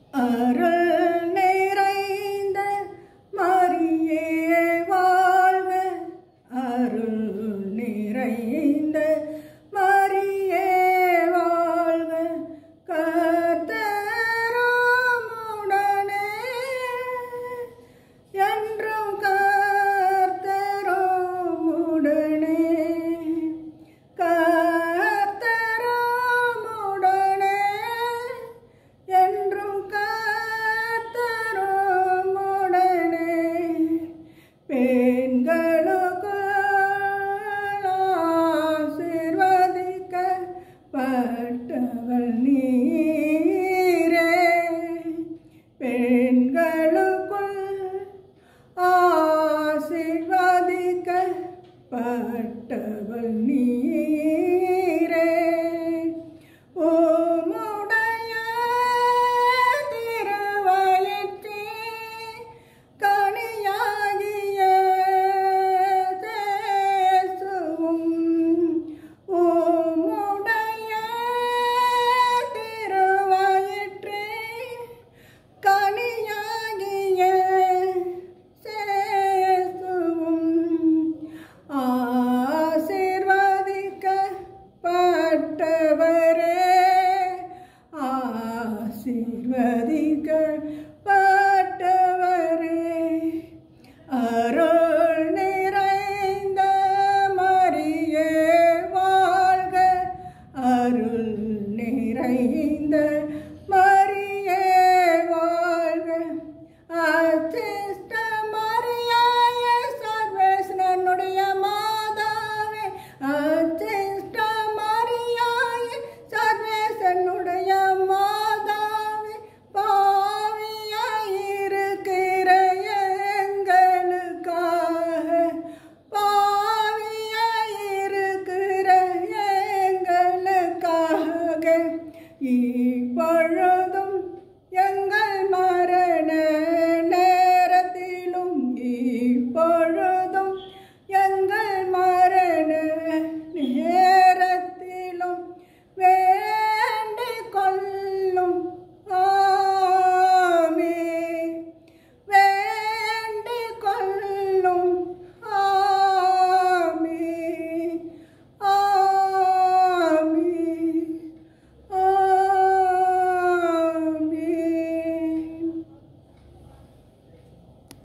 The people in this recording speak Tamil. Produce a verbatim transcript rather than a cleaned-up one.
அருள் நிறைந்த மரியே வாழ்க, அருள் நிறைந்த மரியே வாழ்க, கர்த்தரும் உடனே என்றும் கர்த்தரும் உடனே, கர்த்தரும் உடனே என்றும் கர்த்தரும் உடனே. பெண்களுக்குள் ஆசீர்வதிக்கப்பட்டவள் நீரே, பெண்களுக்குள் ஆசீர்வதிக்கப்பட்டவள் நீரே. உம்முடைய திருவயிற்றின் கனியாகிய இயேசுவும், உம்முடைய திருவயிற்றின் கனியாகிய இயேசுவும் ஆசீர்வதிக்கப்பட்டவரே, ஆசீர்வதிக்கப்பட்டவரே. அருள் நிறைந்த மரியே வாழ்க, அருள் நிறைந்த மரியே வாழ்க, அச்சிஷ்ட மரியாய சர்வேஸ்வரனுடைய மாதாவே, அச்சிஷ்ட மரியாய சர்வேஸ்வரனுடைய மாதாவே, பாவியாயிருக்கிற எங்களுக்காக, பாவியாயிருக்கிற எங்களுக்காக